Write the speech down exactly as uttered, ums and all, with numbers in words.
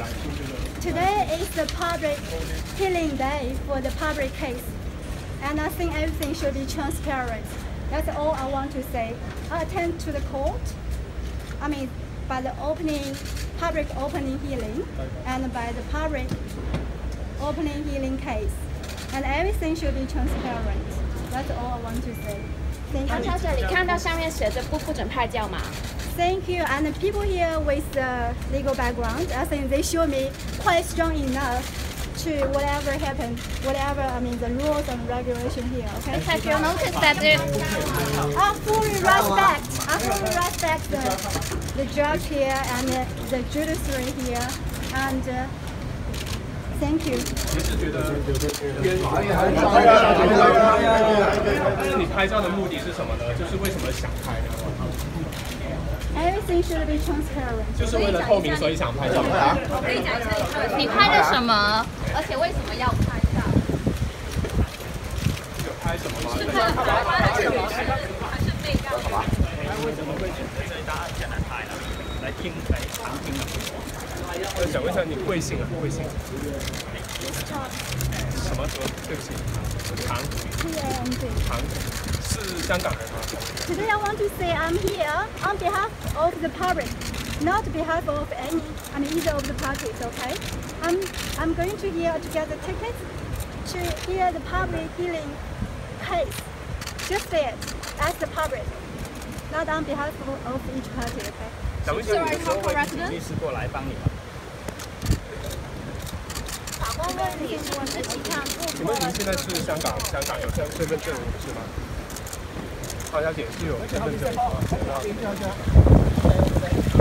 来听这个。 Today is the public hearing day for the public case, and I think everything should be transparent. That's all I want to say. I attend to the court. I mean, by the opening, public opening hearing, and by the public opening hearing case, and everything should be transparent. That's all I want to say. Thank 看 you. 到这里，看到上面写着不不准拍照吗？ Thank you. And the people here with the legal background, I think they show me quite strong enough to whatever happened, whatever, I mean, the rules and regulation here, okay? Have you noticed that there, I fully respect, I fully respect the, the judge here and the, the judiciary here, and uh, thank you. 你是觉得冤但是你拍照的目的是什么呢？就是为什么想拍呢？ Everything should be transparent. 就是为了透明，所以想拍照。 我可以讲一下你拍了什么，而且为什么要拍照？ 有拍什么吗？ 是拍了什么？拍了什么？还是被告？ 为什么会选择这一大案件来拍呢？来听来旁听。 我想问一下，你贵姓啊？贵姓？什么什么？对不起，唐。 T A N G. 唐是香港人吗？ Today I want to say I'm here on behalf of the public, not behalf of any, I mean either of the parties, okay? I'm, I'm going to here to get the tickets to hear the public hearing case. Just it, as the public, not on behalf of, of each party, okay? 想问一下，你的时候会请律师过来帮你吗？ 法官问你是不是期看请问您现在是香港香港有身身份证是吗？大家点是有身份证吗？